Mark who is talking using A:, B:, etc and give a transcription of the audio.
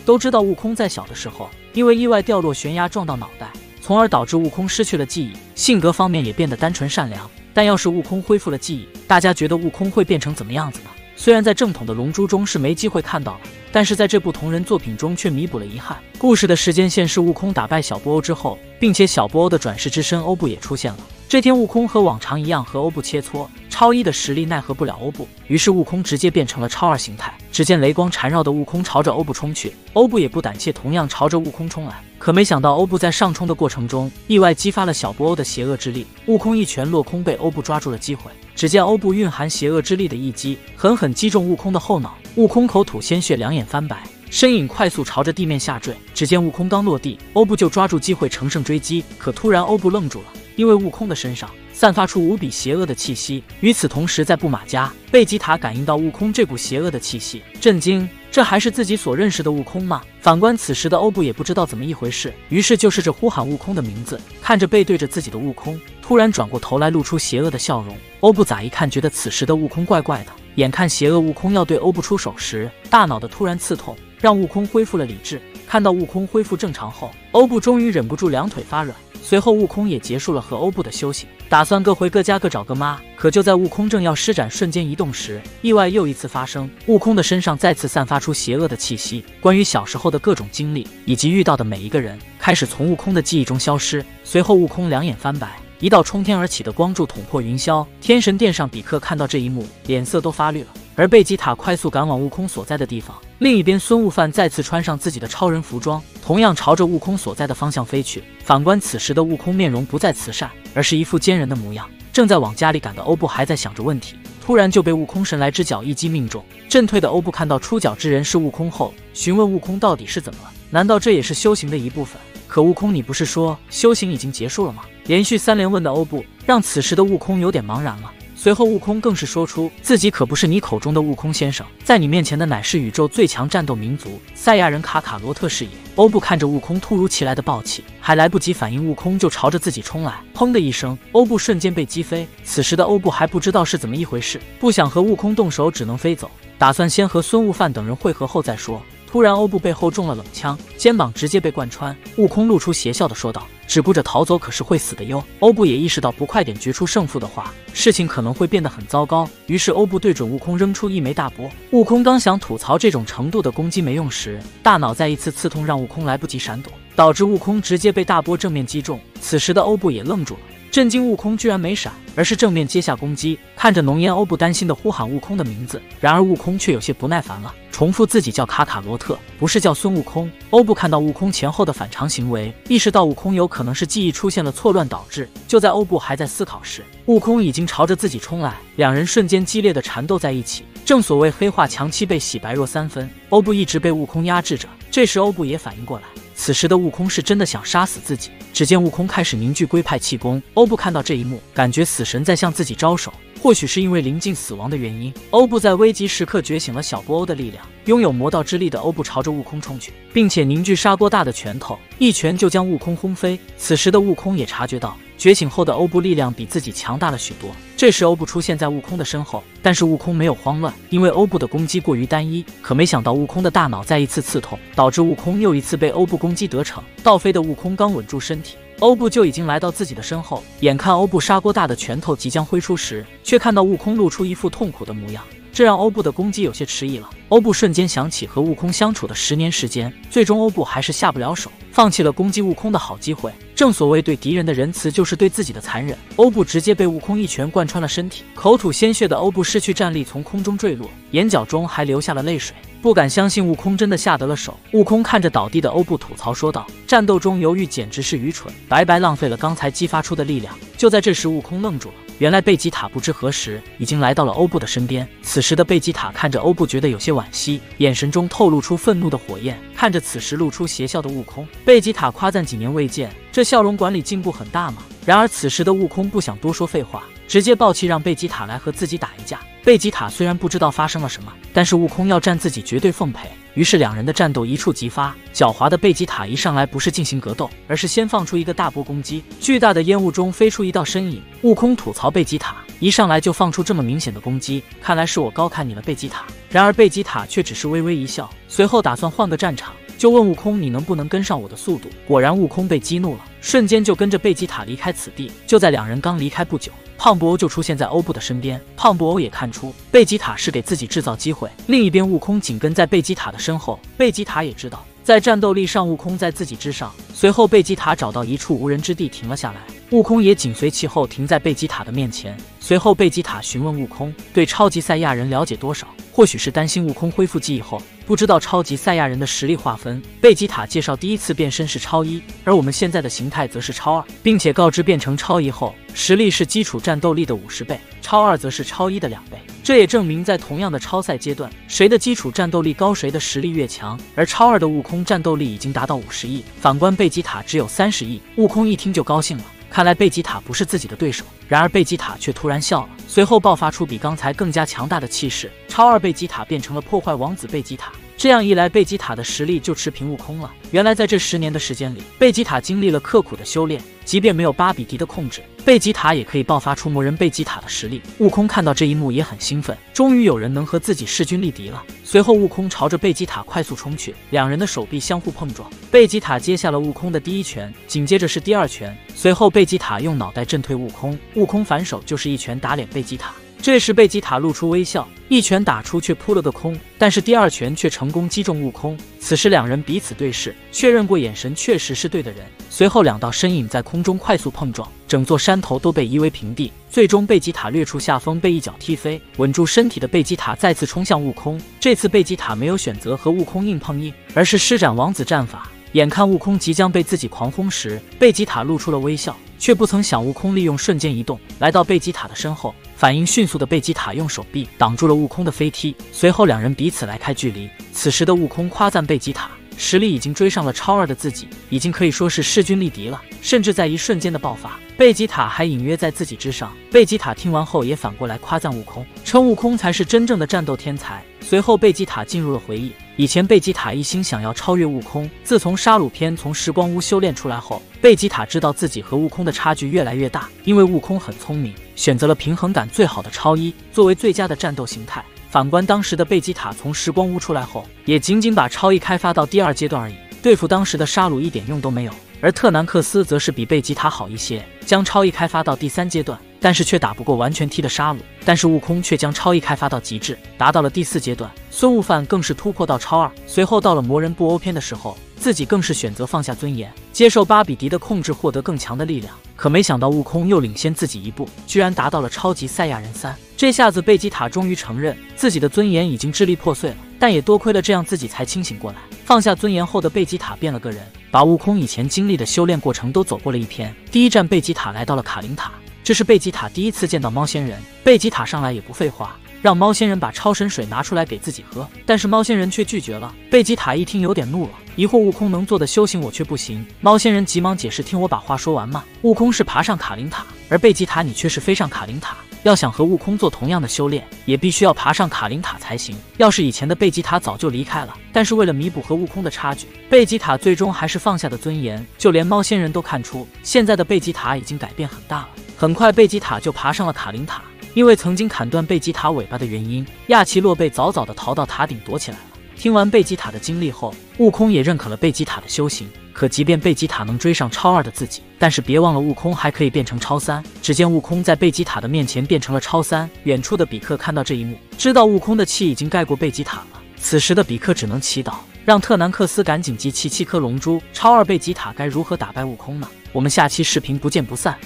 A: 都知道悟空在小的时候因为意外掉落悬崖撞到脑袋，从而导致悟空失去了记忆，性格方面也变得单纯善良。但要是悟空恢复了记忆，大家觉得悟空会变成怎么样子呢？虽然在正统的龙珠中是没机会看到了，但是在这部同人作品中却弥补了遗憾。故事的时间线是悟空打败小布欧之后，并且小布欧的转世之身欧布也出现了。这天悟空和往常一样和欧布切磋，超一的实力奈何不了欧布，于是悟空直接变成了超二形态。只见雷光缠绕的悟空朝着欧布冲去，欧布也不胆怯，同样朝着悟空冲来。可没想到欧布在上冲的过程中意外激发了小布欧的邪恶之力，悟空一拳落空，被欧布抓住了机会。只见欧布蕴含邪恶之力的一击狠狠击中悟空的后脑，悟空口吐鲜血，两眼翻白，身影快速朝着地面下坠。只见悟空刚落地，欧布就抓住机会乘胜追击，可突然欧布愣住了，因为悟空的身上散发出无比邪恶的气息。与此同时，在布马家，贝吉塔感应到悟空这股邪恶的气息，震惊，这还是自己所认识的悟空吗？反观此时的欧布也不知道怎么一回事，于是就试着呼喊悟空的名字。看着背对着自己的悟空，突然转过头来露出邪恶的笑容。欧布乍一看觉得此时的悟空怪怪的，眼看邪恶悟空要对欧布出手时，大脑的突然刺痛让悟空恢复了理智。看到悟空恢复正常后，欧布终于忍不住两腿发软。随后悟空也结束了和欧布的修行，打算各回各家各找个妈。可就在悟空正要施展瞬间移动时，意外又一次发生，悟空的身上再次散发出邪恶的气息，关于小时候的各种经历以及遇到的每一个人开始从悟空的记忆中消失。随后悟空两眼翻白，一道冲天而起的光柱捅破云霄。天神殿上比克看到这一幕，脸色都发绿了。而贝吉塔快速赶往悟空所在的地方，另一边孙悟饭再次穿上自己的超人服装，同样朝着悟空所在的方向飞去。反观此时的悟空，面容不再慈善，而是一副奸人的模样。正在往家里赶的欧布还在想着问题，突然就被悟空神来之脚一击命中。震退的欧布看到出脚之人是悟空后，询问悟空到底是怎么了，难道这也是修行的一部分？可悟空，你不是说修行已经结束了吗？连续三连问的欧布让此时的悟空有点茫然了。随后悟空更是说出自己可不是你口中的悟空先生，在你面前的乃是宇宙最强战斗民族赛亚人卡卡罗特是也。欧布看着悟空突如其来的暴气，还来不及反应，悟空就朝着自己冲来，砰的一声，欧布瞬间被击飞。此时的欧布还不知道是怎么一回事，不想和悟空动手，只能飞走，打算先和孙悟饭等人会合后再说。突然欧布背后中了冷枪，肩膀直接被贯穿。悟空露出邪笑的说道，只顾着逃走可是会死的哟。欧布也意识到不快点决出胜负的话，事情可能会变得很糟糕，于是欧布对准悟空扔出一枚大波。悟空刚想吐槽这种程度的攻击没用时，大脑再一次刺痛让悟空来不及闪躲，导致悟空直接被大波正面击中。此时的欧布也愣住了，震惊悟空居然没闪，而是正面接下攻击。看着浓烟，欧布担心地呼喊悟空的名字，然而悟空却有些不耐烦了，重复自己叫卡卡罗特，不是叫孙悟空。欧布看到悟空前后的反常行为，意识到悟空有可能是记忆出现了错乱导致。就在欧布还在思考时，悟空已经朝着自己冲来，两人瞬间激烈的缠斗在一起。正所谓黑化强妻被洗白若三分，欧布一直被悟空压制着。这时欧布也反应过来，此时的悟空是真的想杀死自己。只见悟空开始凝聚龟派气功，欧布看到这一幕，感觉死神在向自己招手。或许是因为临近死亡的原因，欧布在危急时刻觉醒了小布欧的力量。拥有魔道之力的欧布朝着悟空冲去，并且凝聚砂锅大的拳头，一拳就将悟空轰飞。此时的悟空也察觉到觉醒后的欧布力量比自己强大了许多。这时欧布出现在悟空的身后，但是悟空没有慌乱，因为欧布的攻击过于单一。可没想到悟空的大脑再一次刺痛，导致悟空又一次被欧布攻击得逞。倒飞的悟空刚稳住身体，欧布就已经来到自己的身后。眼看欧布砂锅大的拳头即将挥出时，却看到悟空露出一副痛苦的模样，这让欧布的攻击有些迟疑了。欧布瞬间想起和悟空相处的10年时间，最终欧布还是下不了手，放弃了攻击悟空的好机会。正所谓对敌人的仁慈就是对自己的残忍，欧布直接被悟空一拳贯穿了身体，口吐鲜血的欧布失去战力，从空中坠落，眼角中还流下了泪水，不敢相信悟空真的下得了手。悟空看着倒地的欧布吐槽说道，战斗中犹豫简直是愚蠢，白白浪费了刚才激发出的力量。就在这时悟空愣住了，原来贝吉塔不知何时已经来到了欧布的身边。此时的贝吉塔看着欧布觉得有些惋惜，眼神中透露出愤怒的火焰。看着此时露出邪笑的悟空，贝吉塔夸赞几年未见，这笑容管理进步很大嘛。然而此时的悟空不想多说废话，直接暴气让贝吉塔来和自己打一架。贝吉塔虽然不知道发生了什么，但是悟空要战自己绝对奉陪，于是两人的战斗一触即发。狡猾的贝吉塔一上来不是进行格斗，而是先放出一个大波攻击，巨大的烟雾中飞出一道身影。悟空吐槽贝吉塔一上来就放出这么明显的攻击，看来是我高看你了贝吉塔。然而贝吉塔却只是微微一笑，随后打算换个战场， 就问悟空你能不能跟上我的速度。果然悟空被激怒了，瞬间就跟着贝吉塔离开此地。就在两人刚离开不久，胖布欧就出现在欧布的身边。胖布欧也看出贝吉塔是给自己制造机会。另一边悟空紧跟在贝吉塔的身后，贝吉塔也知道在战斗力上悟空在自己之上。随后贝吉塔找到一处无人之地停了下来，悟空也紧随其后停在贝吉塔的面前。随后贝吉塔询问悟空对超级赛亚人了解多少，或许是担心悟空恢复记忆后不知道超级赛亚人的实力划分。贝吉塔介绍第一次变身是超一，而我们现在的形态则是超二，并且告知变成超一后实力是基础战斗力的50倍，超二则是超一的2倍。这也证明在同样的超赛阶段，谁的基础战斗力高，谁的实力越强。而超二的悟空战斗力已经达到50亿，反观贝吉塔只有30亿。悟空一听就高兴了，看来贝吉塔不是自己的对手。然而贝吉塔却突然笑了，随后爆发出比刚才更加强大的气势，超二贝吉塔变成了破坏王子贝吉塔。这样一来，贝吉塔的实力就持平悟空了。原来在这10年的时间里，贝吉塔经历了刻苦的修炼，即便没有巴比迪的控制，贝吉塔也可以爆发出魔人贝吉塔的实力。悟空看到这一幕也很兴奋，终于有人能和自己势均力敌了。随后悟空朝着贝吉塔快速冲去，两人的手臂相互碰撞，贝吉塔接下了悟空的第一拳，紧接着是第2拳，随后贝吉塔用脑袋震退悟空，悟空反手就是一拳打脸贝吉塔。这时贝吉塔露出微笑，一拳打出却扑了个空，但是第2拳却成功击中悟空。此时两人彼此对视，确认过眼神确实是对的人。随后两道身影在空中快速碰撞，整座山头都被夷为平地。最终贝吉塔掠出下风，被一脚踢飞。稳住身体的贝吉塔再次冲向悟空，这次贝吉塔没有选择和悟空硬碰硬，而是施展王子战法。眼看悟空即将被自己狂轰时，贝吉塔露出了微笑，却不曾想悟空利用瞬间移动来到贝吉塔的身后。反应迅速的贝吉塔用手臂挡住了悟空的飞踢，随后两人彼此来开距离。此时的悟空夸赞贝吉塔实力已经追上了超二的自己，已经可以说是势均力敌了，甚至在一瞬间的爆发，贝吉塔还隐约在自己之上。贝吉塔听完后也反过来夸赞悟空，称悟空才是真正的战斗天才。随后贝吉塔进入了回忆，以前贝吉塔一心想要超越悟空，自从沙鲁篇从时光屋修炼出来后，贝吉塔知道自己和悟空的差距越来越大，因为悟空很聪明，选择了平衡感最好的超一作为最佳的战斗形态。反观当时的贝吉塔从时光屋出来后，也仅仅把超一开发到第2阶段而已，对付当时的沙鲁一点用都没有。而特南克斯则是比贝吉塔好一些，将超一开发到第3阶段，但是却打不过完全踢的沙鲁。但是悟空却将超一开发到极致，达到了第4阶段。孙悟饭更是突破到超2，随后到了魔人布欧篇的时候，自己更是选择放下尊严，接受巴比迪的控制，获得更强的力量。可没想到悟空又领先自己一步，居然达到了超级赛亚人3。这下子贝吉塔终于承认自己的尊严已经支离破碎了，但也多亏了这样自己才清醒过来。放下尊严后的贝吉塔变了个人，把悟空以前经历的修炼过程都走过了一遍。第一站贝吉塔来到了卡林塔，这是贝吉塔第一次见到猫仙人。贝吉塔上来也不废话，让猫仙人把超神水拿出来给自己喝，但是猫仙人却拒绝了。贝吉塔一听有点怒了，疑惑悟空能做的修行我却不行。猫仙人急忙解释，听我把话说完嘛，悟空是爬上卡林塔，而贝吉塔你却是飞上卡林塔，要想和悟空做同样的修炼，也必须要爬上卡林塔才行。要是以前的贝吉塔早就离开了，但是为了弥补和悟空的差距，贝吉塔最终还是放下的尊严。就连猫仙人都看出现在的贝吉塔已经改变很大了。很快贝吉塔就爬上了卡林塔，因为曾经砍断贝吉塔尾巴的原因，亚奇洛贝早早的逃到塔顶躲起来了。听完贝吉塔的经历后，悟空也认可了贝吉塔的修行。可即便贝吉塔能追上超2的自己，但是别忘了悟空还可以变成超3。只见悟空在贝吉塔的面前变成了超3。远处的比克看到这一幕，知道悟空的气已经盖过贝吉塔了。此时的比克只能祈祷，让特南克斯赶紧集齐7颗龙珠。超2贝吉塔该如何打败悟空呢？我们下期视频不见不散。